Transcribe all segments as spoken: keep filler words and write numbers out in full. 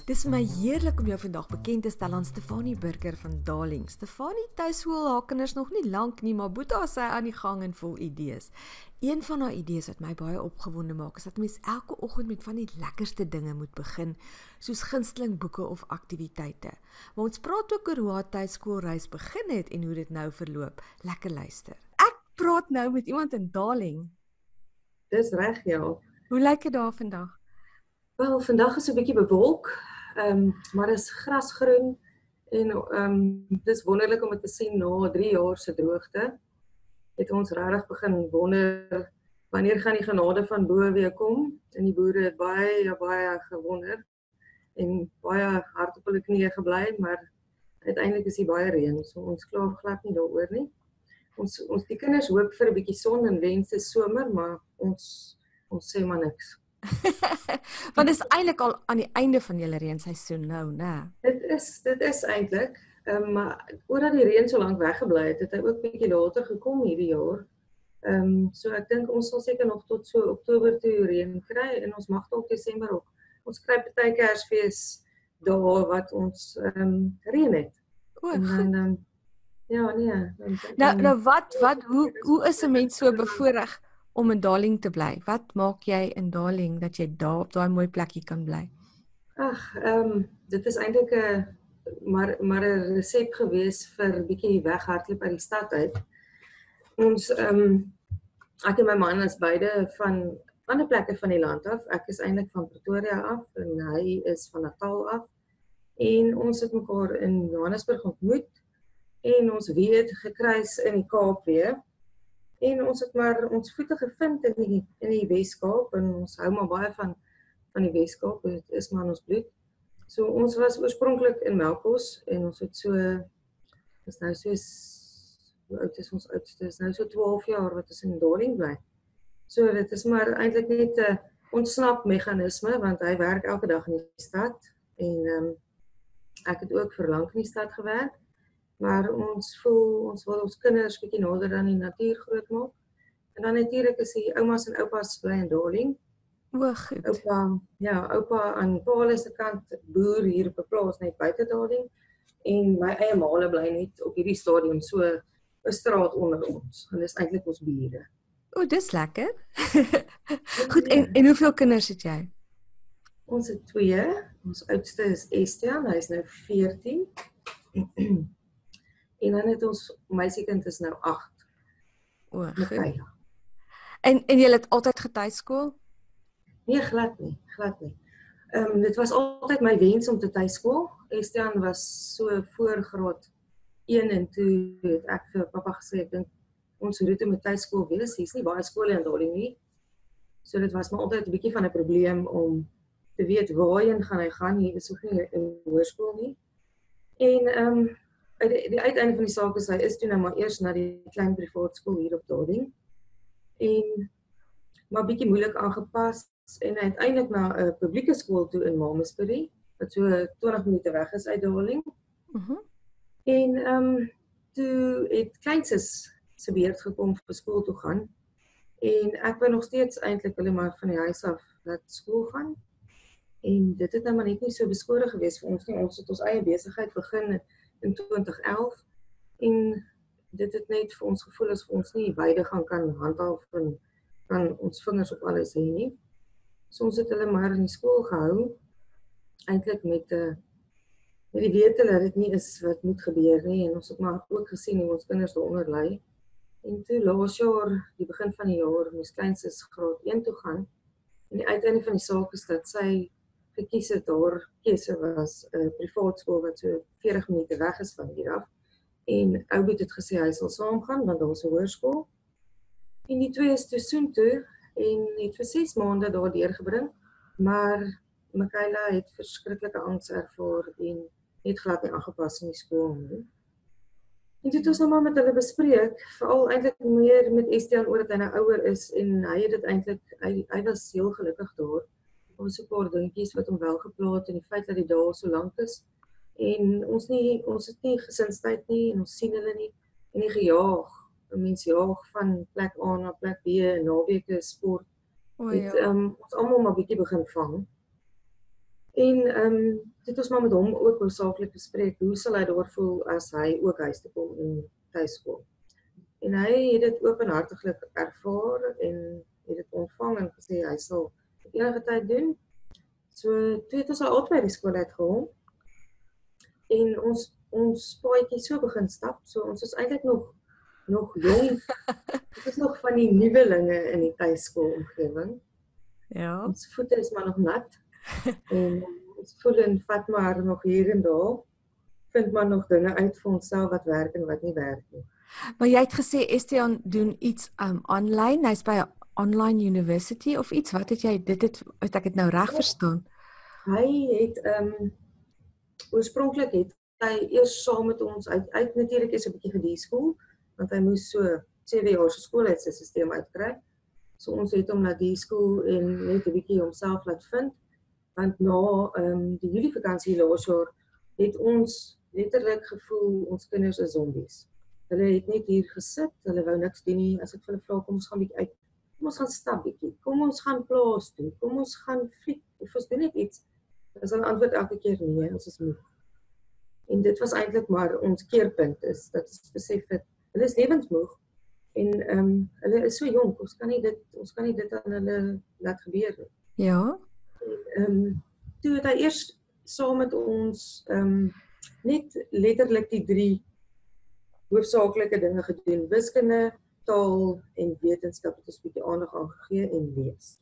Dis my heerlik om jou vandag bekend te stel aan Stefanie Burger van Darling. Stefanie tuiskool haar kinders nog nie lank nie, maar Boeta sy aan die gang en vol idees. Een van haar idees wat my baie opgewonde maak, is dat mens elke oggend met van die lekkerste dinge moet begin, soos gunsteling boeke of aktiwiteite. Maar ons praat ook oor hoe haar tuiskoolreis begin het en hoe dit nou verloop. Lekker luister. Ek praat nou met iemand in Darling. Dis reg, ja. Hoe lyk dit daar vandag? Wel, vandag is 'n bietjie bewolk, um, maar dis grasgroen en um, dis wonderlik om dit te sien na drie jaar se droogte. Het ons regtig begin wonder wanneer gaan die genade van bo weer kom. En die boere het baie baie gewonder en baie hard op hulle knieë gebly, maar uiteindelik is hier baie reën, so ons kla glad nie daaroor nie. Ons ons die kinders hoop vir 'n bietjie son en wens dit somer, maar ons ons sê maar niks. Want dit is eintlik al aan die einde van julle reenseisoen nou, né? Dit is dit is eintlik, um, maar omdat die reën so lank weggebly het, het hy ook bietjie later gekom hierdie jaar. Ehm um, so ek dink ons sal seker nog tot so Oktober toe reën kry en ons mag dalk Desember ook. Ons kry baie Kersfees daar wat ons ehm um, reën het. O, en dan um, ja, nee. Dan, nou dan, nou wat wat hoe hoe is 'n mens so bevoorreg om in Darling te bly? Wat maak jy in Darling dat jy daar op daai mooi plekkie kan bly? Ag, ehm um, dit is eintlik 'n maar maar 'n resep gewees vir 'n bietjie weghardloop uit die stad uit. Ons ehm um, ek en my man is beide van ander plekke van die land af. Ek is eintlik van Pretoria af en hy is van Natal af. En ons het mekaar in Johannesburg ontmoet en ons weet gekruis in die Kaap weer. En ons het maar ons voete gevind in die in die Weskaap en ons hou maar baie van van die Weskaap. Dit is maar in ons bloed. So ons was oorspronklik in Melkbos en ons het so is nou so hoe oud is ons oudste? Is nou so twaalf jaar wat ons in Darling bly. So dit is maar eintlik net 'n uh, ontsnapmeganisme want hy werk elke dag in die stad en ehm um, ek het ook vir lank in die stad gewerk. Maar ons voel, ons wil ons kinders bietjie nader aan die natuur grootmaak. En dan natuurlik is die oumas en oupas bly in Darling. O, goed. Oupa, ja, oupa aan Paul se kant boer hier op 'n plaas net buite Darling. En my eie maale bly net op hierdie stadium so 'n straat onder ons. Hulle is eintlik ons bure. O, dis lekker. Goed, en en hoeveel kinders het jy? Ons het twee. Ons oudste is Estian, hy is nou veertien. En dan het ons meisiekind is nou agt. O, goed. Okay. En en jy het altyd getuiskool? Nee, glad nie, glad nie. Ehm um, dit was altyd my wens om te tuiskool. Estian was so voor graad een en toe het ek vir pappa gesê ek dink ons roete moet tuiskool wees. Hier's nie baie skole in Darling nie. So dit was maar altyd 'n bietjie van 'n probleem om te weet waarheen gaan hy gaan. Hier is ook nie 'n hoërskool nie. En ehm um, die, die uiteinde van die saak is hy is toe nou maar eers na die klein privaat skool hier op Darling. En maar bietjie moeilik aangepas en uiteindelik na 'n uh, publieke skool toe in Malmesbury wat so twintig minute weg is uit Darling. Mhm. Uh en ehm um, toe het kleinses se beurt gekom vir skool toe gaan. En ek wou nog steeds eintlik hulle maar van die huis af laat skool gaan. En dit het nou maar net nie so beskore gewees vir ons nie. Ons het ons eie besigheid begin in twintig elf en dit het net vir ons gevoel as ons nie beide gaan kan handhaaf en kan ons vingers op alles hê nie. So ons het hulle maar in die skool gehou eintlik met 'n uh, met die wete dat dit nie is wat moet gebeur nie en ons het maar ook gesien hoe ons kinders daaronder ly. En toe laas jaar, die begin van die jaar, moes kleinses graad een toe gaan. En die uiteinde van die saak is dat sy gekies het, haar keuse was 'n uh, privaat skool wat so veertig minute weg is van hier af. En Oudboet het gesê hy sal saamgaan want daar was 'n hoërskool. En die twee is toe soontoe en het vir ses maande daar deurgebring, maar Michaela het verskriklike angs ervaar en het glad nie aangepas in die skool nie. En toe het ons nou maar met hulle bespreek, veral eintlik meer met Estian oor dat hy nou ouer is en hy het dit eintlik, hy, hy was heel gelukkig daar. Daar was 'n paar dingetjies wat hom wel geplaat en die feit dat die dae so lank is. En ons nie, ons het nie gesinstyd nie en ons sien hulle nie en nie gejaag. 'n Mens jaag van plek A na plek B, naweke sport. O Het ja. um, ons almal maar bietjie begin vang. En ehm um, dit het ons maar met hom ook hoofsaaklik bespreek hoe sal hy daar voel as hy ook huis toe kom in tuiskool. En hy het dit openhartiglik ervaar en het dit ontvang en gesê hy sal dit enige tyd doen. So toe het ons al albei die skool uitgehaal en ons ons paadjie so begin stap. So ons is eintlik nog nog jong. Dit is nog van die nuwelinge in die tuiskoolomgewing. Ja. Ons voete is maar nog nat. En ons voel en vat maar nog hier en daar. Vind maar nog dinge uit vir onsself wat werk en wat nie werk nie. Maar jy het gesê Estiaan doen iets um online. Hy's by 'n online university of iets. Wat het jy dit het het ek dit nou reg verstaan? Hy het um oorspronklik het hy eers saam met ons uit uit natuurlik is 'n bietjie gedeskool, want hy moes so sewe jaar se skoolheidsstelsel uitkry. So ons het hom na die skool en net 'n bietjie homself laat vind. Want na um, die Julie vakansie laas jaar het ons letterlik gevoel ons kinders is zombies. Hulle het net hier gesit, hulle wou niks doen nie. As ek vir hulle vra kom ons gaan bietjie uit. Kom ons gaan stap bietjie. Kom ons gaan plaas toe. Kom ons gaan fliek of ons doen net iets. Dis 'n antwoord elke keer nee, ons is moeg. En dit was eintlik maar ons keerpunt is dat ons besef het hulle is lewensmoeg en ehm um, hulle is so jonk. Ons kan nie dit ons kan nie dit aan hulle laat gebeur nie. Ja. Ehm um, toe het hy eers saam met ons ehm um, net letterlik die drie hoofsaaklike dinge gedoen: wiskunde, taal en wetenskap het ons 'n bietjie aandag aan gegee en lees.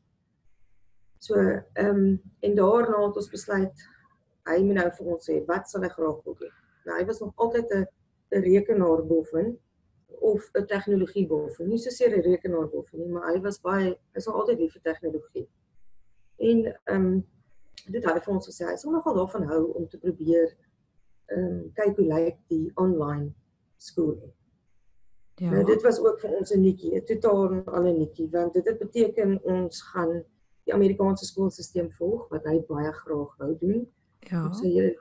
So ehm um, en daarna het ons besluit hy moet nou vir ons sê wat sal hy graag wil doen. Nou hy was nog altyd 'n 'n rekenaarboffin of 'n tegnologieboffin. Nie soseer 'n rekenaarboffin nie, maar hy was baie hy was altyd lief vir tegnologie. En ehm um, dit het hy vir ons gesê, hy sal nogal daarvan hou om te probeer ehm um, kyk hoe lyk die online skool. Ja. Nou dit was ook vir ons 'n nuutjie, 'n totaal al 'n nuutjie, want dit het beteken ons gaan die Amerikaanse skoolstelsel volg wat hy baie graag wou doen. Ja. Sy hele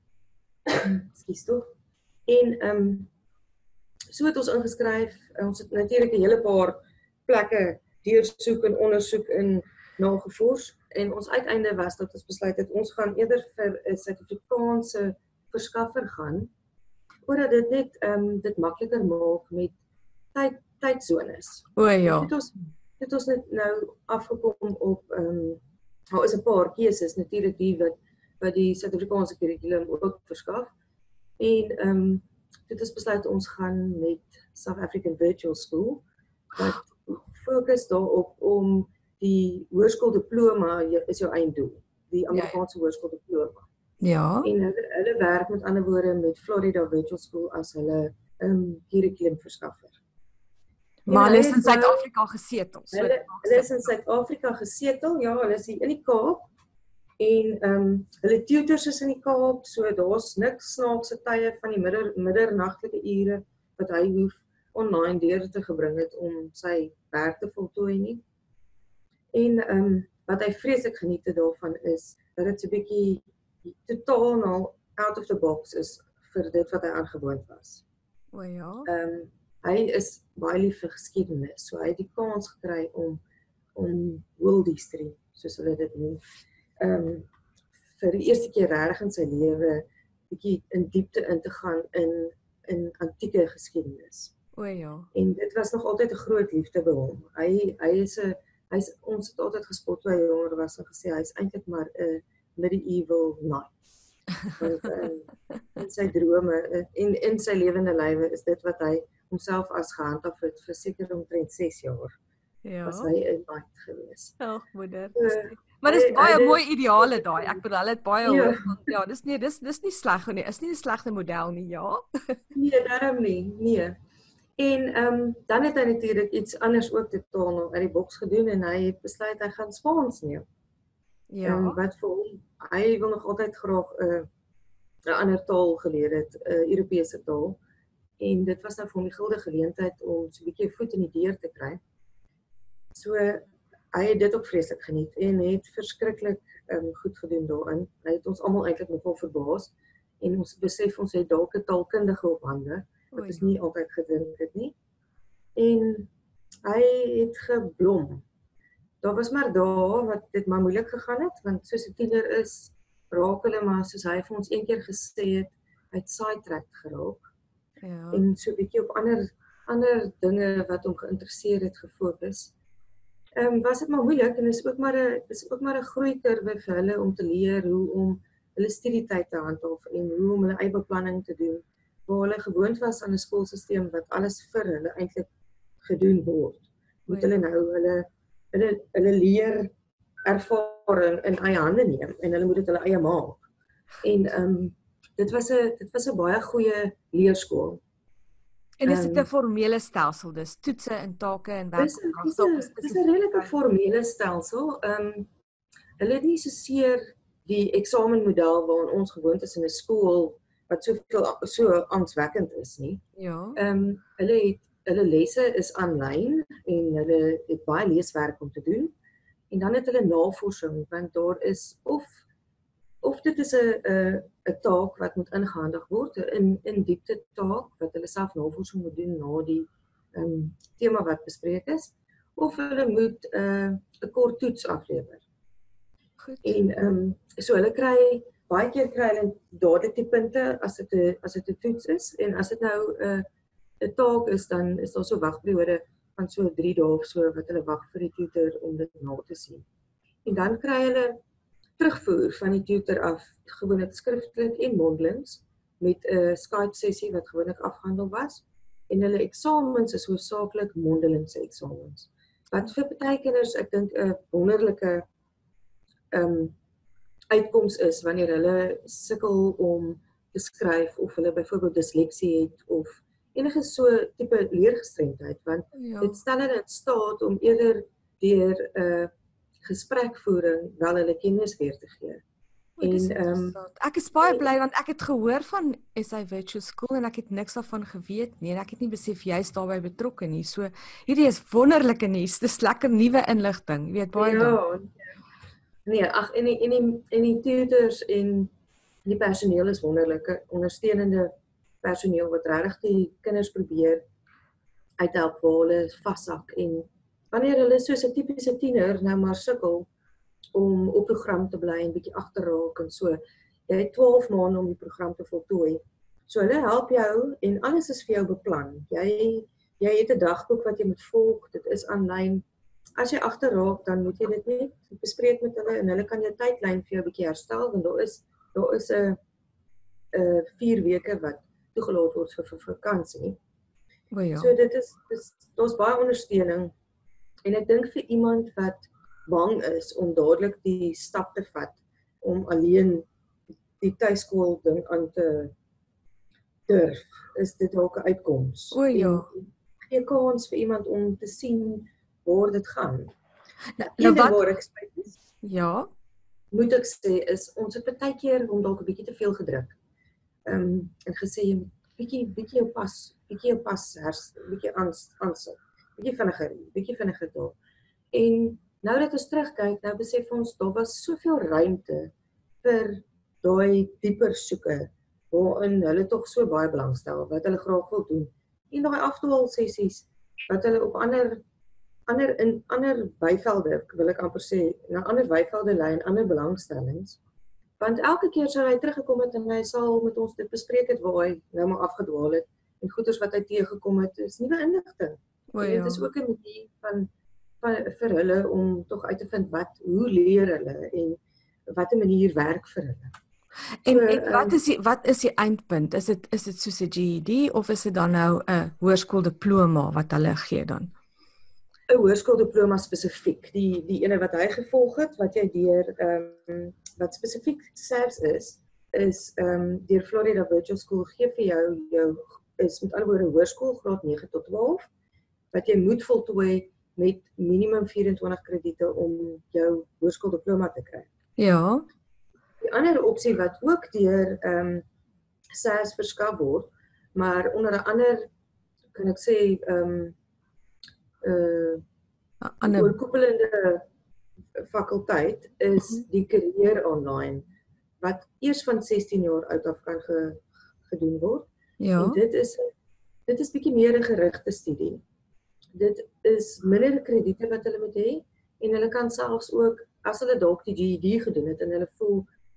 Ekskuus tog. En ehm um, so het ons ingeskryf. Ons het natuurlik 'n hele paar plekke deursoek en ondersoek in nagevors en ons uiteinde was dat ons besluit het ons gaan eerder vir 'n Suid-Afrikaanse verskaffer gaan omdat dit net ehm um, dit makliker maak met tyd tydsones. O ja. Dit ons dit ons net nou afgekom op ehm um, daar is 'n paar keuses natuurlik die wat wat die Suid-Afrikaanse kurrikulum ook verskaf. En ehm um, dit is besluit ons gaan met South African Virtual School wat fokus daarop om die hoërskooldiploma is jou einddoel, die Amerikaanse hoërskooldiploma. Ja. En hulle hulle werk met ander woorde met Florida Virtual School as hulle ehm um, kurrikulum verskaffer. Maar hulle is in Suid-Afrika gesetel. So hulle, hulle is in Suid-Afrika gesetel, ja, hulle is hier in die Kaap. En ehm um, hulle tutors is in die Kaap, so daar's niks snaakse tye van die midder middernagtelike ure wat hy hoef online deur te gebring het om sy werk te voltooi nie. En ehm um, wat hy vreeslik geniet het daarvan is dat dit so 'n bietjie totaal nou out of the box is vir dit wat hy aangewoond was. O ja. Ehm um, hy is baie lief vir geskiedenis, so hy het die kans gekry om om world history, soos hulle dit noem. Ehm um, vir die eerste keer reg in sy lewe bietjie in diepte in te gaan in in antieke geskiedenis. O ja. En dit was nog altyd 'n groot liefde by hom. Hy hy is 'n hy's ons het altyd gespot toe hy jonger was en gesê hy's eintlik maar 'n medieval knight. Want um, in sy drome en in sy lewende lywe is dit wat hy homself as gehandhaaf het vir seker omtrent ses jaar. Ja. Was hy 'n knight gewees. Ag, moeder. So, Maar dis hy- baie hy- mooi ideale daai. Ek bedoel hulle het baie Ja. hoog. want Ja, dis nie dis dis nie sleg nie. Is nie 'n slegte model nie, ja. Nee, daarom nie. Nee. En ehm um, dan het hy natuurlik iets anders ook totaal nou uit die boks gedoen en hy het besluit hy gaan Spaans neem. Ja. Um, wat vir hom hy wil nog altyd graag 'n uh, 'n ander taal geleer het, 'n uh, Europese taal. En dit was nou vir hom die guldige geleentheid om so 'n bietjie voet in die deur te kry. So hy het dit ook vreeslik geniet en het verskriklik um, goed gedoen daarin. Hy het ons almal eintlik nogal verbaas en ons besef ons het dalk 'n taalkundige op hande wat ons nie altyd gedink het nie. En hy het geblom. Daar was maar dae wat dit maar moeilik gegaan het want soos 'n tiener is, raak hulle maar soos hy vir ons een keer gesê het, uit sidetracked geraak Ja. en so 'n bietjie op ander ander dinge wat hom geïnteresseer het gefokus. Ehm um, was dit maar moeilik en is ook maar 'n is ook maar 'n groeikurwe vir hulle om te leer hoe om hulle studietyd te handhaaf en hoe om hulle eie beplanning te doen. Waar hulle gewoond was aan 'n skoolstelsel wat alles vir hulle eintlik gedoen word. Moet hulle nou hulle hulle hulle leer ervaring in eie hande neem en hulle moet dit hulle eie maak. En ehm um, dit was 'n dit was 'n baie goeie leerskool. En is dit 'n formele stelsel, dis toetse en take en werk? Dis 'n dis 'n redelike formele stelsel. Ehm um, hulle het nie so seer die eksamenmodel waaraan ons gewoond is in 'n skool wat soveel so angswekkend is nie. Ja. Ehm um, hulle het hulle lesse is aanlyn en hulle het baie leeswerk om te doen. En dan het hulle navorsing want daar is of of dit is 'n 'n 'n taak wat moet ingehandig word, 'n in in diepte taak wat hulle self navorsing moet doen na die ehm um, tema wat bespreek is, of hulle moet 'n uh, 'n kort toets aflewer. Goed. En ehm um, so hulle kry baie keer kry hulle dadelik die punte as dit 'n as dit 'n toets is en as dit nou 'n uh, 'n taak is dan is daar so 'n wagperiode van so drie dae of so wat hulle wag vir die tutor om dit na te sien. En dan kry hulle terugvoer van die tutor af, gewoonlik skriftelik en mondelings met 'n Skype sessie wat gewoonlik afgehandel was. En hulle eksamens is hoofsaaklik mondelingse eksamens. Wat vir baie kinders ek dink 'n wonderlike ehm um, uitkoms is wanneer hulle sukkel om te skryf of hulle byvoorbeeld disleksie het of enige so tipe leergestremdheid want Ja. dit stel hulle in staat om eerder deur 'n uh, gesprekvoering wel hulle kennis weer te gee. O, dis En ehm um, interessant. Ek is baie bly want ek het gehoor van S I Virtual School en ek het niks daarvan geweet nie en ek het nie besef jy's daarbey betrokke nie. So hierdie is wonderlike nuus. Dis lekker nuwe inligting. Jy weet baie ja, dankie. nee, ag en die en die en die tutors en die personeel is wonderlike ondersteunende personeel wat regtig die kinders probeer uithelp waar hulle vashak en wanneer hulle soos 'n tipiese tiener nou maar sukkel om op program te bly en bietjie agterraak en so. Jy het twaalf maande om die program te voltooi. So hulle help jou en alles is vir jou beplan. Jy jy het 'n dagboek wat jy moet volg. Dit is aanlyn. As jy agterraak, dan moet jy dit net bespreek met hulle en hulle kan jou tydlyn vir jou bietjie herstel want daar is daar is 'n 'n vier weke wat toegelaat word vir vir vakansie. O ja. So dit is dis daar's baie ondersteuning en ek dink vir iemand wat bang is om dadelik die stap te vat om alleen die tuiskool ding aan te durf, is dit dalk 'n uitkoms. O ja. En gee kans vir iemand om te sien waar dit gaan. Nou, Een nou ding wat waar ek spyt is, ja. moet ek sê is ons het baie keer hom dalk 'n bietjie te veel gedruk. Ehm um, en gesê jy moet bietjie bietjie jou pas, bietjie jou pas hers, bietjie ans aansit. Bietjie vinniger, bietjie vinniger daar. En nou dat ons terugkyk, nou besef ons daar was soveel ruimte vir daai dieper soeke waarin hulle tog so baie belangstel wat hulle graag wil doen. En daai afdwaal sessies wat hulle op ander ander in ander weivelde, wil ek amper sê, na ander weivelde lei en ander belangstellings. Want elke keer sou hy teruggekom het en hy sal met ons dit bespreek het waar hy nou maar afgedwaal het en goeders wat hy teëgekom het, is nuwe inligting. O En ja. dit is ook 'n manier van van vir hulle om tog uit te vind wat hoe leer hulle en watter manier werk vir hulle. En, So, en wat ehm, is die wat is die eindpunt? Is dit is dit soos 'n G E D of is dit dan nou 'n hoërskooldiploma wat hulle gee dan? 'n hoërskooldiploma spesifiek, die die ene wat hy gevolg het wat jy deur ehm um, wat spesifiek selfs is is ehm um, deur Florida Virtual School gee vir jou jou is met ander woorde hoërskool graad nege tot twaalf wat jy moet voltooi met minimum vyf-en-twintig krediete om jou hoërskooldiploma te kry. Ja. Die ander opsie wat ook deur ehm um, S A S verskaf word, maar onder 'n ander kan ek sê ehm um, uh Ander oorkoepelende fakulteit is die Career Online wat eers van sestien jaar oud af kan ge, gedoen word. ja. En dit is dit is bietjie meer 'n gerigte studie. Dit is minder krediete wat hulle moet hê en hulle kan selfs ook as hulle dalk die G E D gedoen het en hulle voel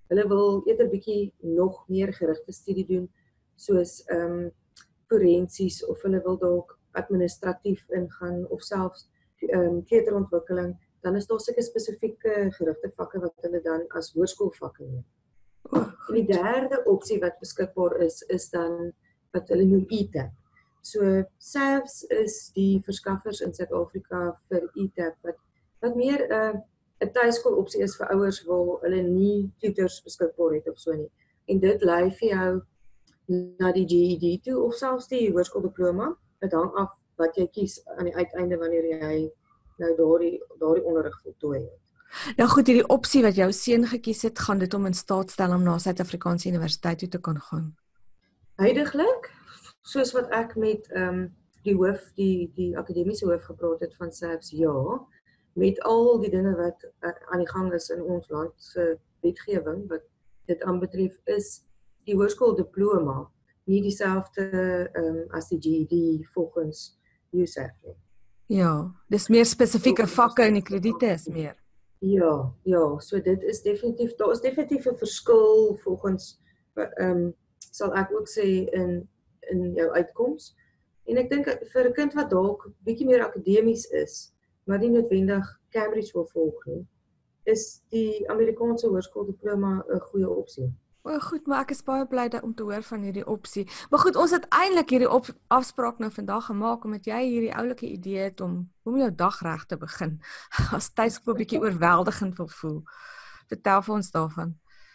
Hulle wil eerder bietjie nog meer gerigte studie doen, soos ehm um, forensies of hulle wil dalk administratief ingaan of selfs ehm um, kleuterontwikkeling, dan is daar sulke spesifieke gerigte vakke wat hulle dan as hoërskoolvakke neem. Oh, En die derde opsie wat beskikbaar is, is dan wat hulle noem E T A P. So S A V S is die verskaffers in Suid-Afrika vir E T A P wat wat meer 'n uh, 'n tuiskool opsie is vir ouers waar hulle nie tutors beskikbaar het of so nie. En dit lei vir jou na die G E D toe of selfs die hoërskooldiploma. Dit hang af wat jy kies aan die uiteinde wanneer jy nou daardie daardie onderrig voltooi het. Nou goed, hierdie opsie wat jou seun gekies het, gaan dit om in staat stel om na Suid-Afrikaanse universiteit toe te kan gaan. Huidiglik, soos wat ek met ehm um, die hoof, die die akademiese hoof gepraat het van S A V S, ja, met al die dinge wat uh, aan die gang is in ons land se wetgewing wat dit aanbetref, is die hoërskooldiploma nie dieselfde ehm um, as die G E D volgens U S A F nie. Ja, dis meer spesifieke vakke en die krediete is meer. Ja, ja, so dit is definitief, daar is definitief 'n verskil volgens ehm um, sal ek ook sê in in jou uitkoms. En ek dink vir 'n kind wat dalk bietjie meer akademies is, maar nie noodwendig Cambridge wil volg nie, is die Amerikaanse hoërskooldiploma 'n goeie opsie. O, goed, maar ek is baie bly dat om te hoor van hierdie opsie. Maar goed, ons het eintlik hierdie op, afspraak nou vandag gemaak omdat jy hierdie oulike idee het om om jou dag reg te begin. As tuiskool bietjie oorweldigend wil voel. Vertel vir ons daarvan.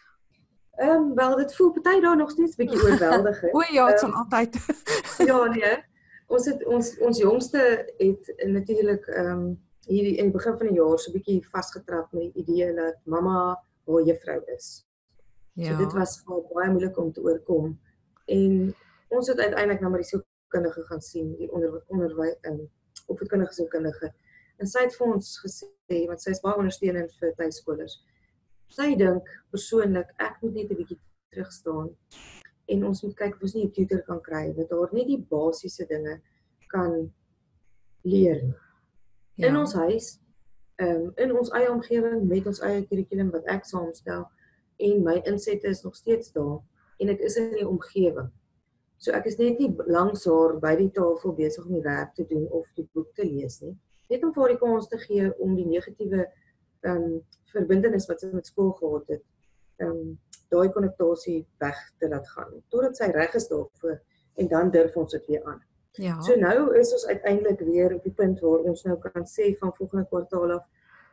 Ehm um, wel, dit voel party daar nog steeds bietjie oorweldigend. O ja, dit sal um, altyd. Ja, nee. Ons het ons ons jongste het natuurlik ehm um, hierdie in die begin van die jaar so bietjie vasgetrap met die idee dat mamma haar juffrou is. Ja. So dit was baie moeilik om te oorkom. En ons het uiteindelik na maar die sielkundige gaan sien, die onder onderwys um, opvoedkundige sielkundige. En sy het vir ons gesê, want sy is baie ondersteunend vir tuiskolers. Sy dink persoonlik ek moet net 'n bietjie terug staan en ons moet kyk of ons nie 'n tutor kan kry wat daar net die basiese dinge kan leer. Ja. In ons huis, um, in ons eie omgewing met ons eie kurrikulum wat ek saamstel. En my insette is nog steeds daar en ek is in die omgewing. So ek is net nie langs haar by die tafel besig om die werk te doen of die boek te lees nie. Net om vir haar die kans te gee om die negatiewe um, verbintenis wat sy met skool gehad het, um, daai konnektasie weg te laat gaan, totdat sy reg is daarvoor en dan durf ons dit weer aan. Ja. So nou is ons uiteindelik weer op die punt waar ons nou kan sê van volgende kwartaal af,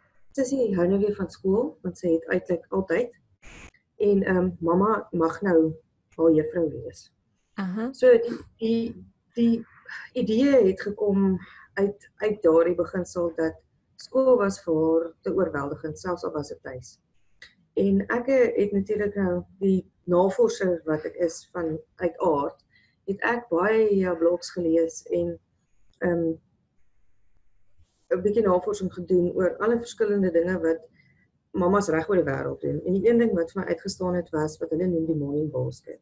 sy hou nou weer van skool, want sy het eintlik altyd en ehm um, mamma mag nou haar juffrou wees. Aha. So die die die idee het gekom uit uit daardie beginsel dat skool was vir haar te oorweldigend, selfs al was dit tuis. En ek het natuurlik nou die navorser wat ek is van uit aard, het ek baie ja, blogs gelees en ehm um, 'n bietjie navorsing gedoen oor alle verskillende dinge wat mamas reg oor die wêreld doen. En die een ding wat vir my uitgestaan het was wat hulle noem die morning basket.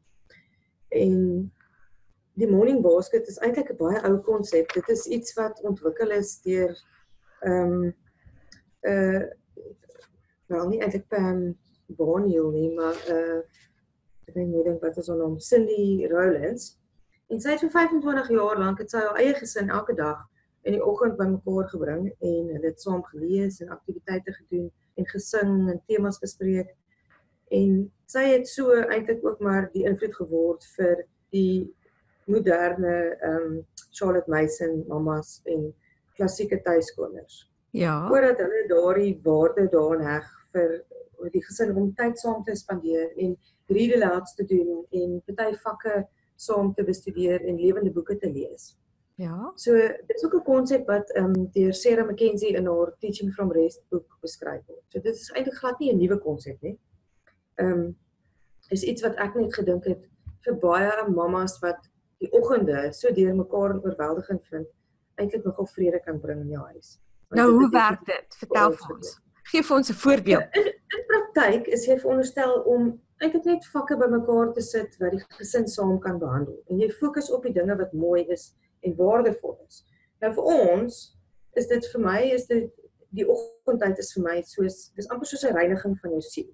En die morning basket is eintlik 'n baie ou konsep. Dit is iets wat ontwikkel is deur ehm um, uh wel nie eintlik Pam Boyle nie, maar uh ek weet nie dink wat is haar naam, Cindy Rowlands. En sy het vir vyfentwintig jaar lank het sy haar eie gesin elke dag in die oggend bymekaar gebring en hulle het saam gelees en aktiwiteite gedoen en gesing en temas bespreek. En sy het so eintlik ook maar die invloed geword vir die moderne um, Charlotte Mason mamas en klassieke tuiskoners. Ja. Voordat hulle daardie waarde daarin heg vir die gesin om tyd saam te spandeer en read-alouds te doen en party vakke saam te bestudeer en lewende boeke te lees. Ja. So dit is ook 'n konsep wat um, deur Sarah McKenzie in haar Teaching from Rest boek beskryf word. So dit is eintlik glad nie 'n nuwe konsep nie. Ehm um, is iets wat ek net gedink het vir baie mamas wat die oggende so deur mekaar oorweldigend vind, eintlik nogal vrede kan bring in jou huis. Want Nou, dit hoe is werk dit? Vertel vir ons. Geef vir ons 'n voorbeeld. In, in praktyk is jy veronderstel om eintlik net vakke bymekaar te sit wat die gesin saam kan behandel. En jy fokus op die dinge wat mooi is en waardevol is. Nou vir ons is dit vir my is dit die oggendtyd is vir my soos dis amper soos 'n reiniging van jou siel.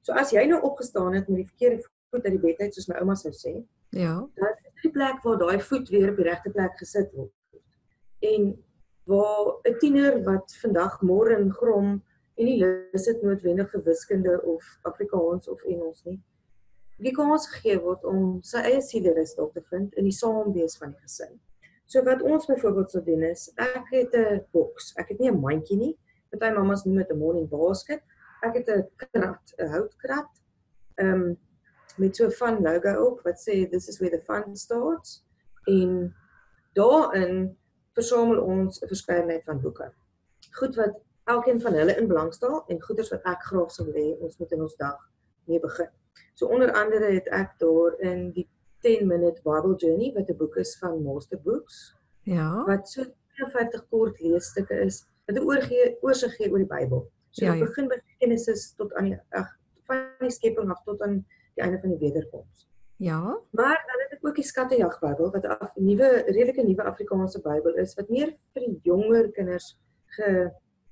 So as jy nou opgestaan het met die verkeerde voet uit die bed uit, soos my ouma sou sê, Ja. dan is die plek waar daai voet weer op die regte plek gesit word. En waar 'n tiener wat vandag mor en grom en nie lus het noodwendig vir wiskunde of Afrikaans of Engels nie, die kans gegee word om sy eie sielrus dalk te vind in die saamwees van die gesin. So wat ons byvoorbeeld sal doen is, ek het 'n boks, ek het nie 'n mandjie nie, party mammas noem dit 'n morning basket, ek het 'n krat, 'n houtkrat, um, met so 'n fun logo op, wat sê, this is where the fun starts, en daarin versamel ons 'n verskeidenheid van boeke. Goed wat elkeen van hulle in belang stel, en goeders wat ek graag sal hê, ons moet in ons dag mee begin. So onder andere het ek daar in die ten minute Bible Journey, wat 'n boek is van Master Books, Ja. wat so vyftig kort leesstukke is, wat 'n oorgee, oorsig gee oor die Bybel. So Ja, dit ja. begin by Genesis tot aan die, ag, van die skepping af tot aan die einde van die wederkoms. Ja. Maar dan het ek ook die Skattejag Bybel, wat 'n nuwe, redelike nuwe Afrikaanse Bybel is, wat meer vir die jonger kinders ge,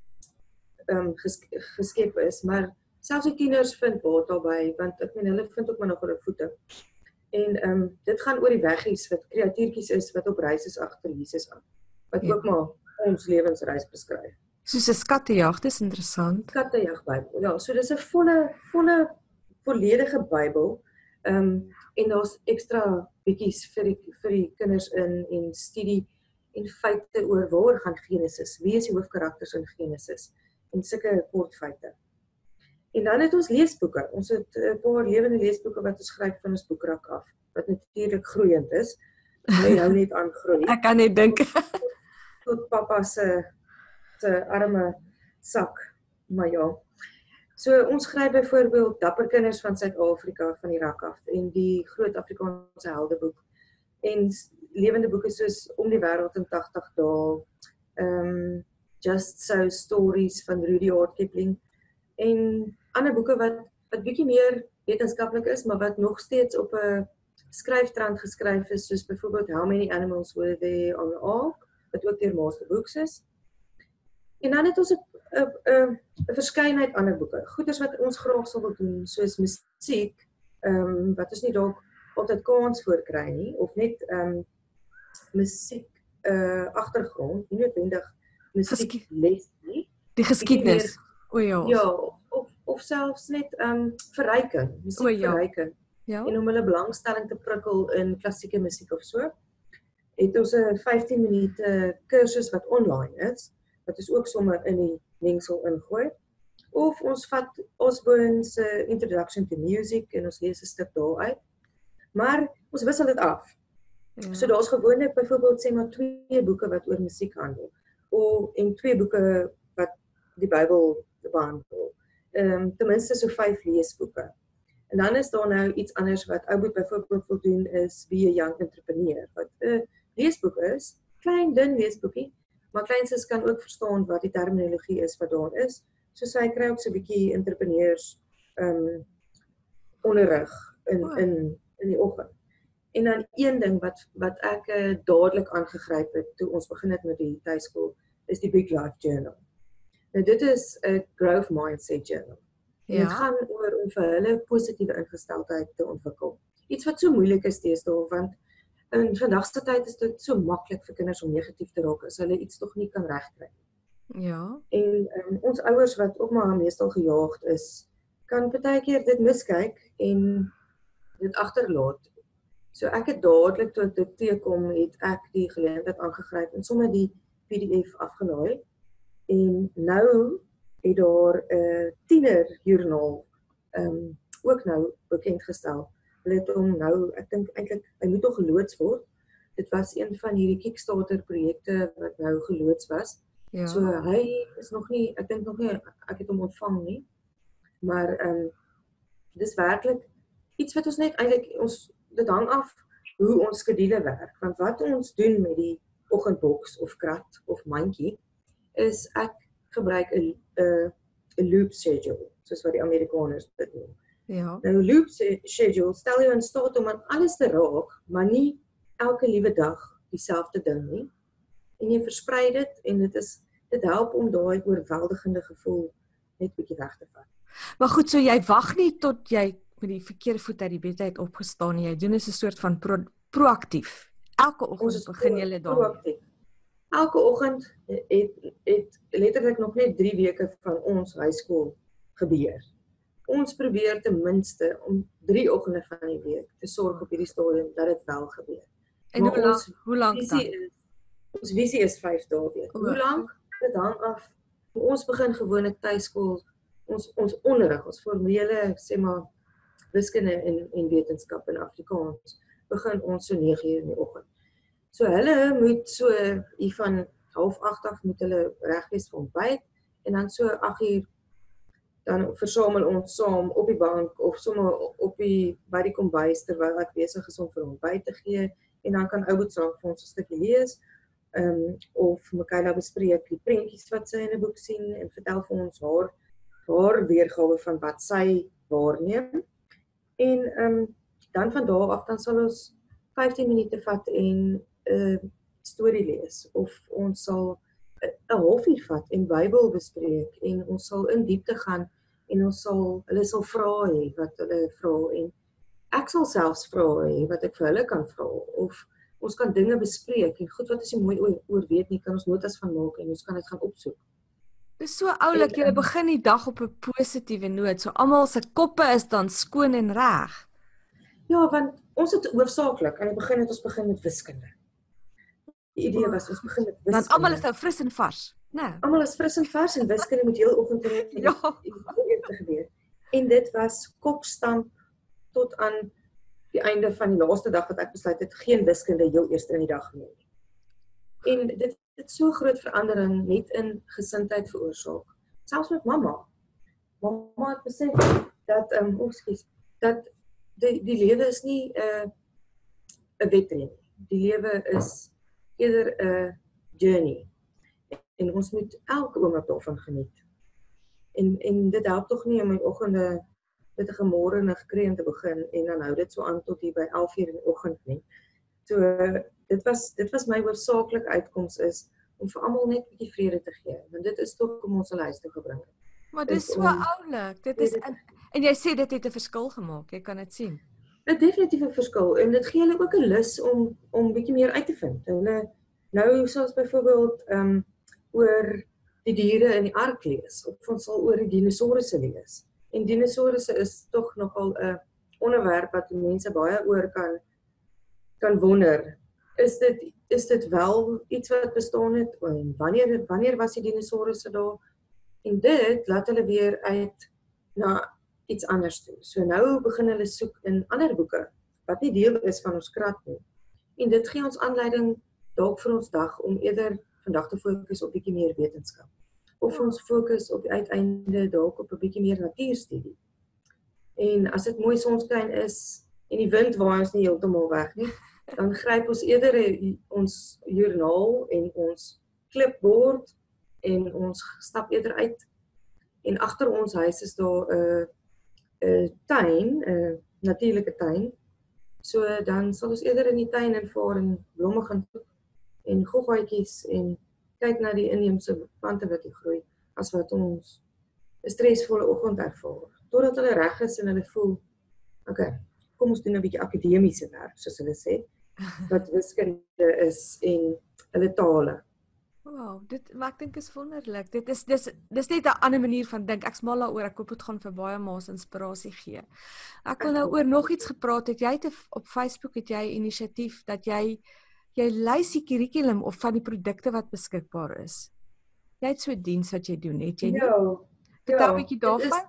um, ges, geskep is, maar selfs die tieners vind baat daarbey, want ek meen, hulle vind ook maar nog hulle voete. En um, dit gaan oor die weggies, wat kreatuurtjies is, wat op reis is agter Jesus aan, wat Ja. ook maar ons lewensreis beskryf. Soos 'n skattejag, dis interessant. Skattejag Bybel, ja, so dis 'n volle, volle, volledige Bybel, um, en daar's ekstra bietjies vir die, vir die kinders in, en studie, en feite oor waar gaan Genesis, wie is die hoofkarakters in Genesis, en sulke kort feite. En dan het ons leesboeke, ons het 'n paar lewende leesboeke wat ons skryf van ons boekrak af, wat natuurlik groeiend is, hulle hou net aan groei, Ek kan net dink. tot papa se, se arme sak, maar ja. So ons skryf byvoorbeeld Dapper Kinders van Suid-Afrika van die rak af, en die Groot Afrikaanse Heldeboek, en lewende boeke soos Om die Wêreld in tagtig dae, um, Just So Stories van Rudyard Kipling, en ander boeke wat, wat bietjie meer wetenskaplik is, maar wat nog steeds op 'n skryftrand geskryf is, soos byvoorbeeld How Many Animals Were There on the Ark, wat ook deur Master Books is. En dan het ons 'n 'n 'n 'n verskeidenheid ander boeke, goeders wat ons graag sal wil doen, soos musiek, um, wat ons nie dalk altyd kans voor kry nie, of net um, musiek uh, agtergrond, nie noodwendig musiek les nie. Die geskiedenis. O ja. Ja, of, of selfs net um, verryking, musiekverryking. Ja. En om hulle belangstelling te prikkel in klassieke musiek of so, het ons 'n vyftien minute kursus wat online is, wat ons ook sommer in die mengsel ingooi. Of ons vat Osborne se Introduction to Music en ons lees 'n stuk daaruit. Maar ons wissel dit af. Ja. So daar's gewoonlik byvoorbeeld sê maar twee boeke wat oor musiek handel, of en twee boeke wat die Bybel behandel. Ehm um, ten minste so vyf leesboeke. En dan is daar nou iets anders wat ou boek byvoorbeeld wil doen, is Be a Young Entrepreneur, wat 'n leesboek is, klein dun leesboekie, maar kleinses kan ook verstaan wat die terminologie is wat daar is. So sy kry ook so 'n bietjie entrepreneurs ehm um, onderrig in Oh. in in die oggend. En dan een ding wat wat ek uh, dadelik aangegryp het toe ons begin het met die tuiskool, is die Big Life Journal. Nou dit is 'n growth mindset journal. En Ja. dit gaan oor om vir hulle positiewe ingesteldheid te ontwikkel. Iets wat so moeilik is deesdae, want in vandag se tyd is dit so maklik vir kinders om negatief te raak as hulle iets tog nie kan regkry. Ja. En um, ons ouers wat ook maar meestal gejaagd is, kan baie keer dit miskyk en dit agterlaat. So ek het dadelik toe ek dit teekom, het ek die geleentheid aangegryp en sommer die P D F afgelaai. En nou het daar 'n uh, tienerjoernaal um, ook nou bekend gestel. Hulle het hom nou, ek dink eintlik hy moet nog geloods word. Dit was een van hierdie Kickstarter projekte wat nou geloods was. Ja. So hy is nog nie, ek dink nog nie ek het hom ontvang nie. Maar ehm um, dis werklik iets wat ons net eintlik ons dit hang af hoe ons skedule werk. Want wat ons doen met die oggendboks of krat of mandjie is ek gebruik 'n 'n 'n loop schedule, soos wat die Amerikaners dit noem. Ja. Nou 'n loop schedule stel jou in staat om aan alles te raak, maar nie elke liewe dag dieselfde ding nie. En jy versprei dit en dit is dit help om daai oorweldigende gevoel net bietjie weg te vat. Maar goed, so jy wag nie tot jy met die verkeerde voet uit die bed uit opgestaan nie. Jy doen is 'n soort van pro proaktief. Elke Ons oggend is begin jy daarmee. proaktief. Elke oggend het het letterlik nog net drie weke van ons hoërskool gebeur. Ons probeer ten minste om drie oggende van die week te sorg op hierdie stadium dat dit wel gebeur. En Maar hoe lank, ons hoe lank visie dan? is, ons visie is vyf dae week. Hoe lank? Dit hang af. Ons begin gewoonlik tuiskool, ons ons onderrig, ons formele sê maar wiskunde en en wetenskap in Afrikaans begin ons so nege uur in die oggend. So hulle moet so hier van half agt af moet hulle reg wees vir ontbyt en dan so agt uur dan versamel ons saam op die bank of sommer op die by die kombuis terwyl ek besig is om vir ontbyt te gee en dan kan Ouboet saam vir ons 'n stukkie lees. Ehm um, of Michaela bespreek die prentjies wat sy in 'n boek sien en vertel vir ons haar haar weergawe van wat sy waarneem. En ehm um, dan van daar af dan sal ons vyftien minute vat en 'n uh, storie lees of ons sal 'n halfuur vat en Bybel bespreek en ons sal in diepte gaan en ons sal hulle sal vra hê wat hulle vra en ek sal selfs vra hê wat ek vir hulle kan vra of ons kan dinge bespreek en goed wat ons nie mooi oor, oor weet nie kan ons notas van maak en ons kan dit gaan opsoek. Dis so oulik, jy begin die dag op 'n positiewe noot. So almal se koppe is dan skoon en reg. Ja, want ons het hoofsaaklik aan die begin het ons begin met wiskunde. Die idee was ons begin met wiskunde. Want almal is nou fris en vars, né? Nee. Almal is fris en vars en wiskunde moet heel oggend in die Ja. te gebeur. En dit was kopstamp tot aan die einde van die laaste dag wat ek besluit het geen wiskunde heel eers in die dag geneem. En dit het so groot verandering net in gesindheid veroorsaak. Selfs met mamma. Mamma het besef dat ehm um, ekskuus, dat die die lewe is nie 'n uh, 'n wedren nie. Die lewe is eerder 'n uh, journey. En ons moet elke oomblik daarvan geniet. En en dit help tog nie om my oggende met 'n gemôre en 'n gekreun te begin en dan hou dit so aan tot hier by elf uur in die oggend nie. So dit was dit was my hoofsaaklike uitkoms is om vir almal net 'n bietjie vrede te gee. Want dit is tog om ons huis te gebring. Maar dit is so oulik. Dit is en, en jy sê dit het 'n verskil gemaak. Jy kan dit sien. 'n Definitiewe verskil en dit gee hulle ook 'n lus om om bietjie meer uit te vind. Hulle nou soos byvoorbeeld ehm um, oor die diere in die ark lees of ons sal oor die dinosourusse lees. En dinosourusse is tog nogal 'n onderwerp wat mense baie oor kan kan wonder. Is dit is dit wel iets wat bestaan het en wanneer wanneer was die dinosourusse daar? En dit laat hulle weer uit na iets anders toe. So nou begin hulle soek in ander boeke wat nie deel is van ons krat nie. En dit gee ons aanleiding dalk vir ons dag om eerder vandag te fokus op bietjie meer wetenskap. Of ons fokus op die uiteinde dalk op 'n bietjie meer natuurstudie. En as dit mooi sonskyn is en die wind waai ons nie heeltemal weg nie, dan gryp ons eerder ons joernaal en ons klipbord en ons stap eerder uit. En agter ons huis is daar 'n 'n tuin, 'n natuurlike tuin. So dan sal ons eerder in die tuin invaar en blomme gaan soek en goggaatjies en kyk na die inheemse plante wat hier groei, as wat ons 'n stresvolle oggend ervaar. Totdat hulle reg is en hulle voel, okay, kom ons doen 'n bietjie akademiese werk, soos hulle sê, wat wiskunde is en hulle tale. Wow, dit maar ek dink is wonderlik. Dit is dis dis net 'n ander manier van dink. Ek's mal daaroor. Ek hoop dit gaan vir baie ma's inspirasie gee. Ek wil nou oor nog iets gepraat het. Jy het op Facebook het jy 'n inisiatief dat jy jy lys die kurrikulum of van die produkte wat beskikbaar is. Jy het so 'n diens wat jy doen, het jy nie? Ja. Vertel 'n bietjie daarvan.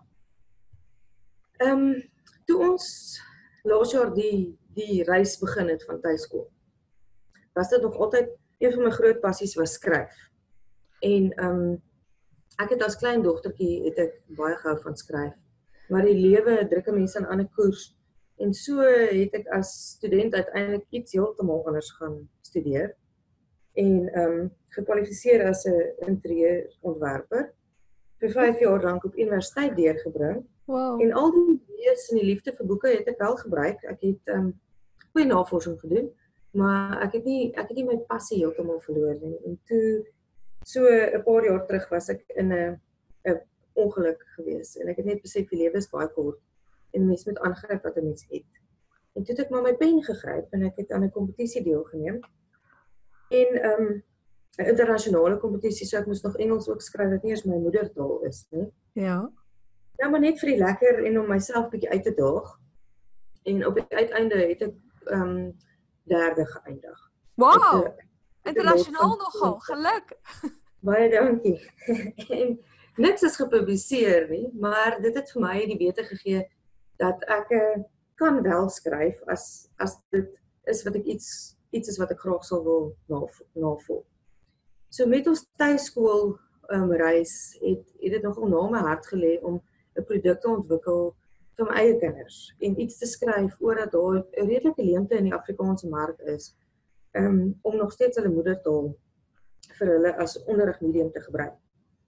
Ehm, um, toe ons laas jaar die die reis begin het van tuiskool, was dit nog altyd een van my groot passies was skryf. En ehm um, ek het as klein dogtertjie het ek baie gehou van skryf. Maar die lewe druk 'n mens aan 'n ander koers. En so het ek as student uiteindelik iets heeltemal anders gaan studeer. En ehm um, gekwalifiseer as 'n interieurontwerper. Vir vyf jaar lank op universiteit deurgebring. Wow. En al die lees en die liefde vir boeke het ek wel gebruik. Ek het ehm um, goeie navorsing gedoen. Maar ek het nie ek het nie my passie heeltemal verloor nie. En toe so 'n paar jaar terug was ek in 'n 'n ongeluk gewees en ek het net besef die lewe is baie kort en mens moet aangryp wat 'n mens het. En toe het ek maar my pen gegryp en ek het aan 'n kompetisie deelgeneem. En ehm um, 'n internasionale kompetisie, so ek moes nog Engels ook skryf wat nie eens my moedertaal is nie. Ja. Ja, maar net vir die lekker en om myself bietjie uit te daag. En op die uiteinde het ek ehm um, derde geëindig. Wow! Internasionaal nogal, geluk. Baie dankie. En niks is gepubliseer nie, maar dit het vir my die wete gegee dat ek uh, kan wel skryf as as dit is wat ek iets iets is wat ek graag sal wil navolg. So met ons tuiskool um, reis het het dit nogal na my hart gelê om 'n produk te ontwikkel vir my eie kinders en iets te skryf oor dat daar 'n redelike leemte in die Afrikaanse mark is um, om nog steeds hulle moedertaal vir hulle as onderrigmedium te gebruik.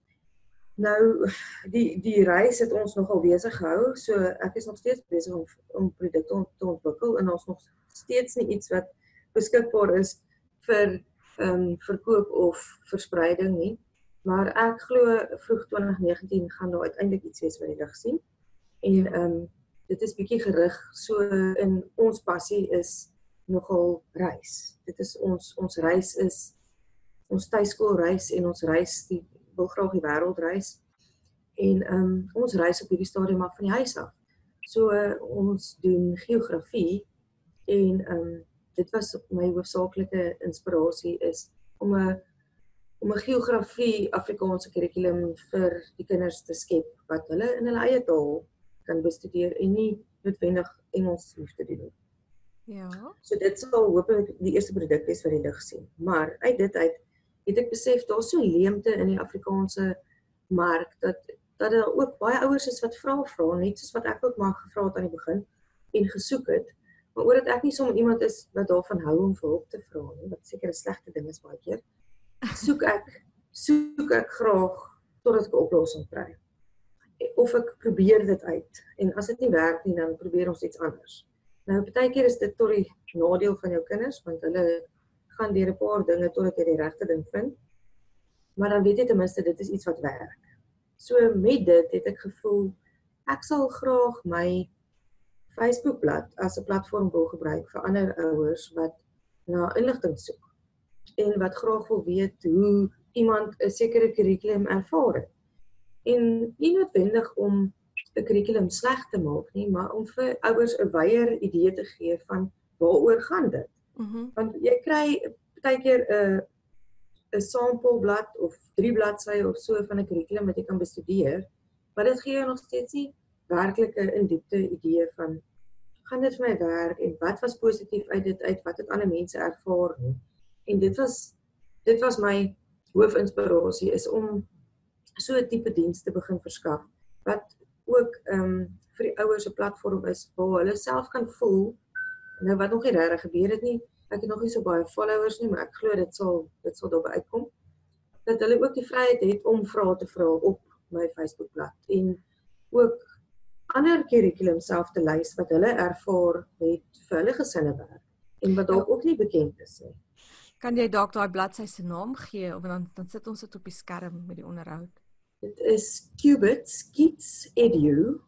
Nou, die, die reis het ons nogal besig gehou, so ek is nog steeds besig om, om produkte te ontwikkel en ons nog steeds nie iets wat beskikbaar is vir um, verkoop of verspreiding nie. Maar ek glo vroeg twintig negentien gaan daar uiteindelik iets wees wat die lig sien. En um, dit is bietjie gerig, so in ons passie is nogal reis. Dit is ons, ons reis is, ons tuiskoolreis en ons reis, die wil graag die wêreld reis. En um, ons reis op hierdie stadium af van die huis af. So uh, ons doen geografie en um, dit was my hoofsaaklike inspirasie is om 'n om 'n geografie Afrikaanse kurrikulum vir die kinders te skep wat hulle in hulle eie taal kan bestudeer en nie noodwendig Engels hoef te doen. Ja. So dit sal hopelik die eerste produk wees wat die lig sien. Maar uit dit uit het ek besef daar's so 'n leemte in die Afrikaanse mark dat dat daar ook baie ouers is wat vra vra net soos wat ek ook maar gevra het aan die begin en gesoek het. Maar omdat ek nie sommer iemand is wat daarvan hou om vir hulp te vra nie, wat seker 'n slegte ding is baie keer, soek ek soek ek graag totdat ek 'n oplossing kry. Of ek probeer dit uit en as dit nie werk nie dan probeer ons iets anders. Nou partykeer is dit tot die nadeel van jou kinders want hulle gaan deur 'n paar dinge totdat jy die regte ding vind. Maar dan weet jy ten minste dit is iets wat werk. So met dit het ek gevoel ek sal graag my Facebookblad as 'n platform wil gebruik vir ander ouers wat na inligting soek en wat graag wil weet hoe iemand 'n sekere kurrikulum ervaar het. En nie noodwendig om 'n kurrikulum sleg te maak nie, maar om vir ouers 'n wyeer idee te gee van waaroor gaan dit. Mhm. Want jy kry partykeer 'n 'n sampleblad of drie bladsye of so van 'n kurrikulum wat jy kan bestudeer, maar dit gee jou nog steeds nie werklike in diepte idee van gaan dit vir my werk en wat was positief uit dit uit wat het ander mense ervaar nie. En dit was dit was my hoofinspirasie is om so 'n tipe diens te begin verskaf wat ook ehm um, vir die ouers 'n platform is waar hulle self kan voel nou wat nog nie regtig gebeur het nie. Ek het nog nie so baie followers nie, maar ek glo dit sal dit sal daarby uitkom. Dat hulle ook die vryheid het om vrae te vra op my Facebookblad en ook ander kurrikulum self te lys wat hulle ervaar het vir hulle gesinne werk en wat dalk ook nie bekend is nie. Kan jy dalk daai bladsy se naam gee of dan dan sit ons dit op die skerm met die onderhoud. Dit is Cubits Kids Edu.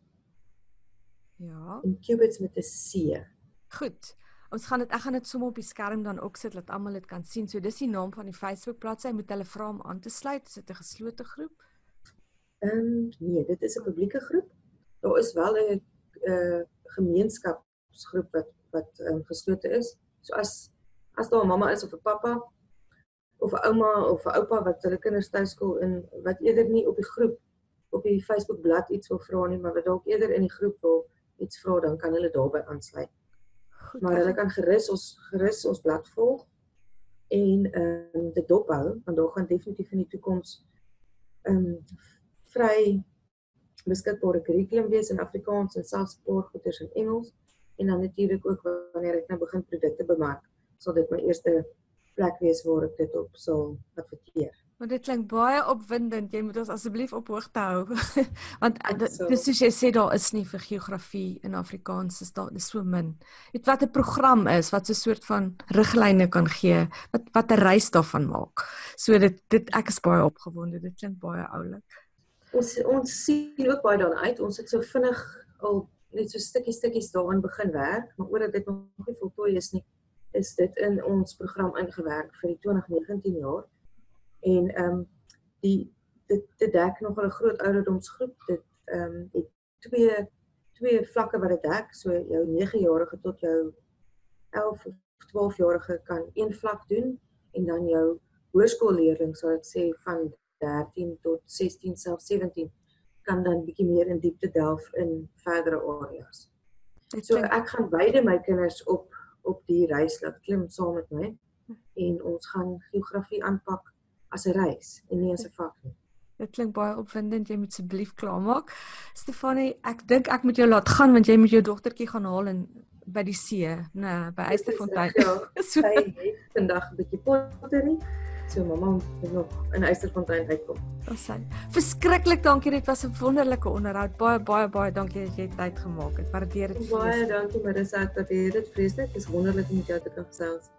Ja. En Cubits met 'n C. Goed. Ons gaan dit ek gaan dit sommer op die skerm dan ook sit dat almal dit kan sien. So dis die naam van die Facebook bladsy. Moet hulle vra om aan te sluit? Is dit 'n geslote groep? Ehm um, nee, dit is 'n publieke groep. Daar is wel 'n uh, gemeenskapsgroep wat wat um, geslote is. So as as daar 'n mamma is of 'n pappa of 'n ouma of 'n oupa wat hulle kinders tuiskool in wat eerder nie op die groep op die Facebook blad iets wil vra nie, maar wat dalk eerder in die groep wil iets vra, dan kan hulle daarbey aansluit. Goed, maar hulle kan gerus ons gerus ons blad volg en ehm um, dit dophou want daar gaan definitief in die toekoms ehm um, vry beskikbare kurrikulum wees in Afrikaans en selfs 'n paar goeders in Engels en dan natuurlik ook wanneer ek nou begin produkte bemark, sal dit my eerste plek wees waar ek dit op sal adverteer. Maar dit klink baie opwindend. Jy moet ons asseblief op hoogte hou. Want dis soos jy sê daar is nie vir geografie in Afrikaans, is daar is so min. Weet wat 'n program is wat so 'n soort van riglyne kan gee, wat wat 'n reis daarvan maak. So dit dit ek is baie opgewonde. Dit klink baie oulik. ons ons sien ook baie daarna uit. Ons het so vinnig al net so stukkie stukkies daarin begin werk, maar omdat dit nog nie voltooi is nie, is dit in ons program ingewerk vir die twintig negentien jaar. En ehm um, die dit dit dek nog 'n groot ouderdomsgroep. Dit ehm um, het twee twee vlakke wat dit dek, so jou nege-jarige tot jou elf of twaalf-jarige kan een vlak doen en dan jou hoërskoolleerling, sou ek sê van dertien tot sestien, selfs sewentien, kan dan bietjie meer in diepte delf in verdere areas. So ek gaan beide my kinders op op die reis laat klim saam met my en ons gaan geografie aanpak as 'n reis en nie as 'n vak nie. Dit klink baie opwindend, jy moet asseblief klaarmaak. Stefanie, ek dink ek moet jou laat gaan want jy moet jou dogtertjie gaan haal en by die see, nee, by Eysterfontein. Ja, so sy het vandag 'n bietjie pottery. So mamma moet nog in Eysterfontein uitkom. Dis sy. Verskriklik dankie, dit was 'n wonderlike onderhoud. Baie baie baie dankie dat jy tyd gemaak het. Waardeer dit. Baie dankie Marissa, ek waardeer dit vreeslik. Dit is wonderlik om met jou te kan gesels.